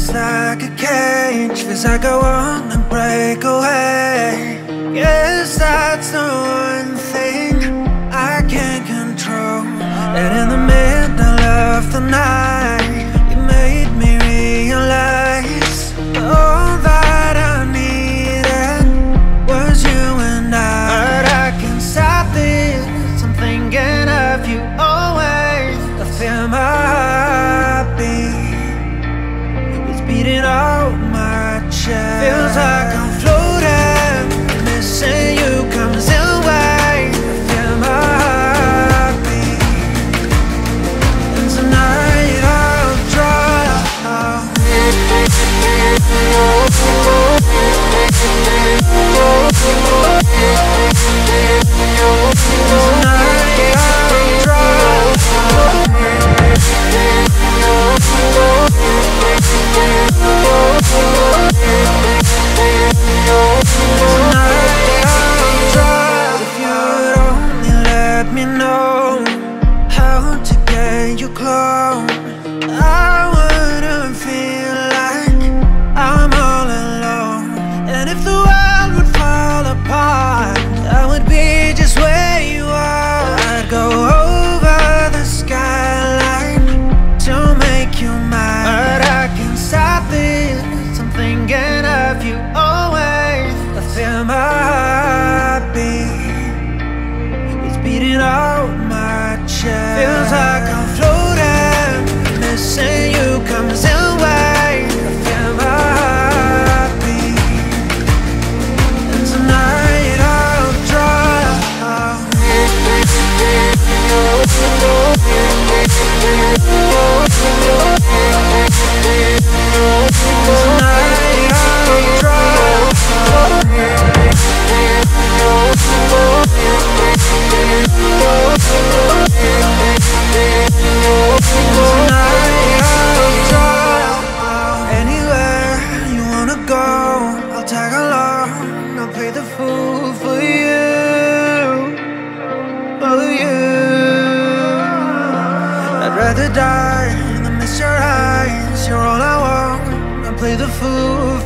feels like a cage, feels like I wanna break away. Yes, that's the one thing I can't control. And in the middle of the night, you made me realize all that I needed was you and I. But I can't stop this, I'm thinking of you always. I feel my heartbeat, it's beating out my chest. Feels like I'm floating, missing you comes in waves. I feel my heartbeat, and tonight I'll draw. If you'd only let me know how to get you close, I wouldn't feel like I'm all alone. And if the world would fall apart, I would be just where you are. I'd go over the skyline to make you mine. But I can't stop this, I'm thinking of you always. I feel my heartbeat, it's beating out my chest. Feels like I'm floating, missing you comes in waves. I feel my heartbeat, and tonight I'll draw. Tonight I'll draw. Anywhere you wanna go, I'll tag along. I'll play the fool for you, for you. I'd rather die than miss your eyes. You're all I want. I'll play the fool